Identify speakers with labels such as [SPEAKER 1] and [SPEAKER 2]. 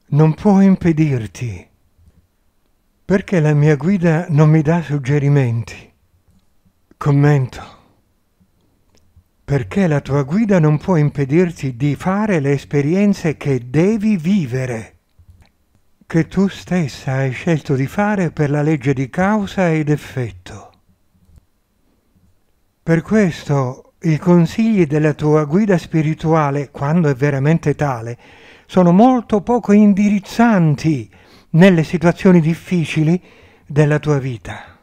[SPEAKER 1] non può impedirti, perché la mia guida non mi dà suggerimenti. Commento. Perché la tua guida non può impedirti di fare le esperienze che devi vivere, che tu stessa hai scelto di fare per la legge di causa ed effetto. Per questo i consigli della tua guida spirituale, quando è veramente tale, sono molto poco indirizzanti nelle situazioni difficili della tua vita.